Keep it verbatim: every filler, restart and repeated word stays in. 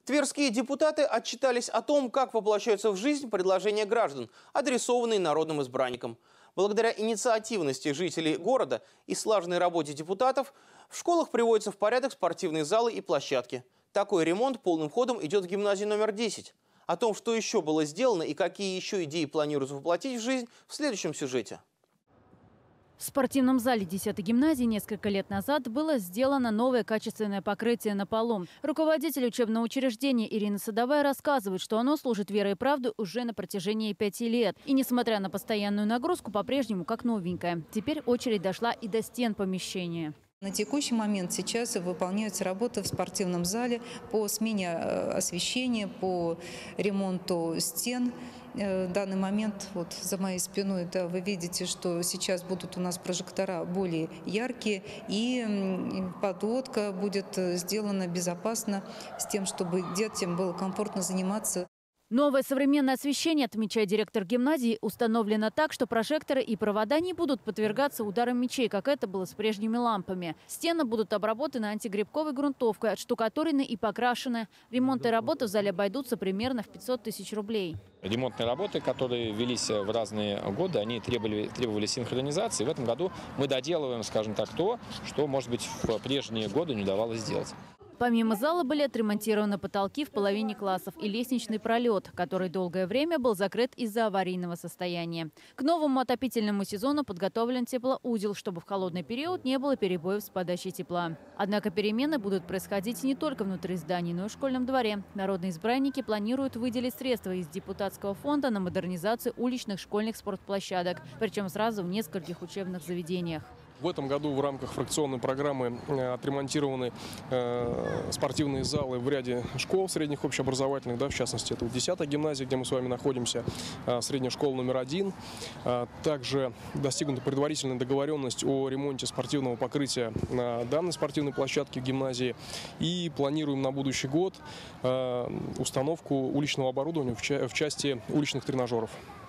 Тверские депутаты отчитались о том, как воплощаются в жизнь предложения граждан, адресованные народным избранникам. Благодаря инициативности жителей города и слаженной работе депутатов в школах приводятся в порядок спортивные залы и площадки. Такой ремонт полным ходом идет в гимназии номер десять. О том, что еще было сделано и какие еще идеи планируется воплотить в жизнь, в следующем сюжете. В спортивном зале десятой гимназии несколько лет назад было сделано новое качественное покрытие на полу. Руководитель учебного учреждения Ирина Садовая рассказывает, что оно служит верой и правдой уже на протяжении пяти лет. И несмотря на постоянную нагрузку, по-прежнему как новенькое. Теперь очередь дошла и до стен помещения. На текущий момент сейчас выполняются работы в спортивном зале по смене освещения, по ремонту стен. В данный момент вот за моей спиной, да, вы видите, что сейчас будут у нас прожектора более яркие, и подводка будет сделана безопасно, с тем, чтобы детям было комфортно заниматься. Новое современное освещение, отмечает директор гимназии, установлено так, что прожекторы и провода не будут подвергаться ударам мечей, как это было с прежними лампами. Стены будут обработаны антигрибковой грунтовкой, отштукатурены и покрашены. Ремонтные работы в зале обойдутся примерно в пятьсот тысяч рублей. Ремонтные работы, которые велись в разные годы, они требовали, требовали синхронизации. В этом году мы доделываем, скажем так, то, что, может быть, в прежние годы не удавалось сделать. Помимо зала были отремонтированы потолки в половине классов и лестничный пролет, который долгое время был закрыт из-за аварийного состояния. К новому отопительному сезону подготовлен теплоузел, чтобы в холодный период не было перебоев с подачей тепла. Однако перемены будут происходить не только внутри зданий, но и в школьном дворе. Народные избранники планируют выделить средства из депутатского фонда на модернизацию уличных школьных спортплощадок, причем сразу в нескольких учебных заведениях. В этом году в рамках фракционной программы отремонтированы э, спортивные залы в ряде школ средних общеобразовательных, да, в частности, это десятая гимназия, где мы с вами находимся, э, средняя школа номер один. Э, также достигнута предварительная договоренность о ремонте спортивного покрытия на данной спортивной площадке в гимназии. И планируем на будущий год э, установку уличного оборудования в, ча в части уличных тренажеров.